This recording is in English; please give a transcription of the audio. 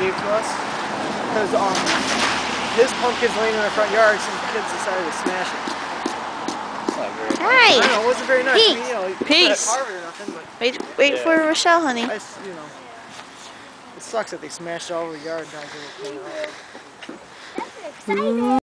gave to us because his pumpkin's laying in our front yard. Some kids decided to smash it. That's not very nice. Hi. I know, it wasn't very nice. Peace. I mean, you know, Peace. Harvard or nothing, but Wait for Rochelle, honey. you know, it sucks that they smashed all over the yard and tried to clean it up. Ooh.